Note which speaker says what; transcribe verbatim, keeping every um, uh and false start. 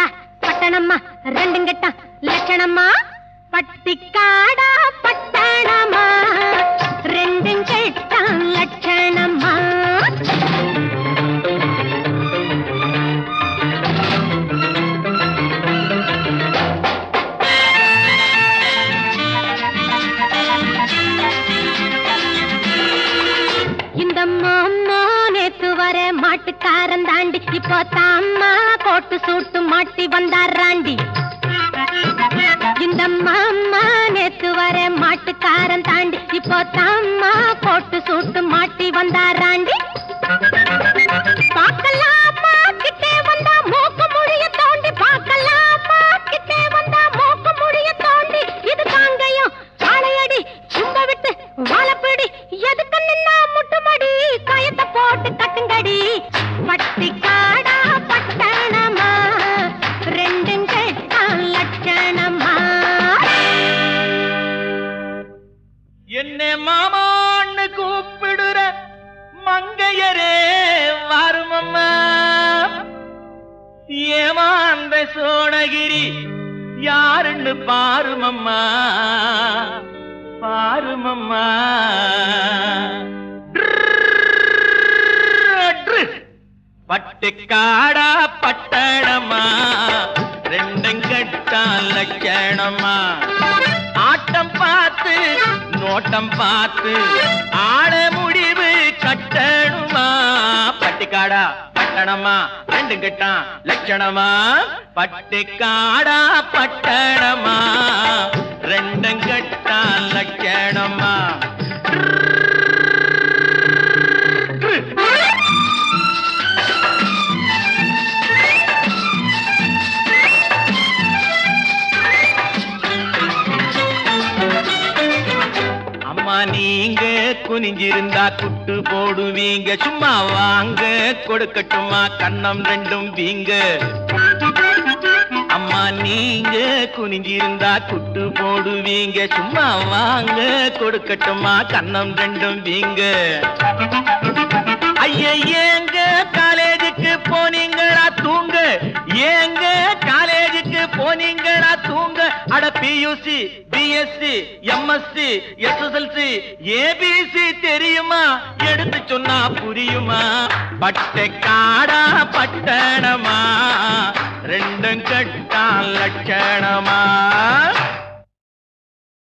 Speaker 1: பட்டிக்காடா பட்டணம்மா ரெண்டும் கெட்டா லட்சணம்மா பட்டிக்காடா பட்டணம்மா ரெண்டும் கெட்டா லட்சணம்மா இந்த மாமா நேத்து வர மாட்டுக்காரன் தாண்டி இப்போ தாம்மா கோட்டு சூட்டு மாட்டி வந்தாராண்டி இந்த மாமா நேத்து வர மாட்டுக்காரன் தாண்டி இப்போ தாம்மா கோட்டு சூட்டு மாட்டி வந்தாராண்டி பார்க்கலாமா கிட்டே வந்தா மூக்கு முடிய தோண்டி பார்க்கலாமா கிட்டே வந்தா மூக்கு முடிய தோண்டி இது காங்கையும் காளையடி சும்ப விட்டு வாழப்பிடி எதுக்கு நின்னா முட்டுமடி கயத்தை போட்டு கட்டுங்கடி பட்டிக்காடா பட்டணமா ரெண்டும் கெட்டா லட்சணமா
Speaker 2: என்ன மாமான்னு கூப்பிடுற மங்கையரே வாருமம்மா ஏமாந்த சோழகிரி யாருன்னு பாருமம்மா பாருமம்மா பட்டிக்காடா பட்டணமா ரெண்டும் கெட்டா லட்சணமா ஆட்டம் பார்த்து நோட்டம் பார்த்து ஆட முடிவு கட்டணுமா பட்டிக்காடா பட்டணமா ரெண்டும் கெட்டா லட்சணமா பட்டிக்காடா பட்டணமா ரெண்டும் கெட்டா லட்சணமா நீங்க குனிஞ்சிருந்தா குட்டு போடுவீங்க சும்மா வாங்க கொடுக்கட்டுமா கண்ணம் ரெண்டும் வீங்க அம்மா நீங்க குனிஞ்சிருந்தா குட்டு போடுவீங்க சும்மா வாங்க கொடுக்கட்டுமா கண்ணம் ரெண்டும் வீங்க ஐயா ஏங்க காலேஜுக்கு போனீங்களா தூங்க ஏங்க காலேஜுக்கு போனீங்களா தூங்க அட PUC BSc MSc SSLC ABC தெரியுமா எடுத்து சொன்னா புரியுமா பட்டிக்காடா பட்டணமா ரெண்டும் கெட்டா லட்சணமா